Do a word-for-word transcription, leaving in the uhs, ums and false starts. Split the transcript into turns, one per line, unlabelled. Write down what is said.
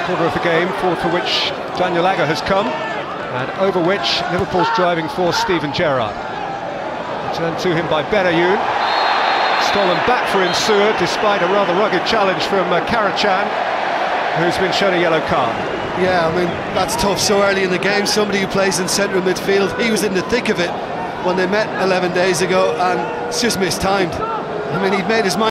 quarter of the game, forward for which Daniel Agger has come, and over which Liverpool's driving force Steven Gerrard. Returned to him by Benayoun. Stolen back for Insua, despite a rather rugged challenge from uh, Karacan, who's been shown a yellow card.
Yeah, I mean, that's tough so early in the game. Somebody who plays in central midfield, he was in the thick of it when they met eleven days ago, and it's just mistimed. I mean, he'd made his mind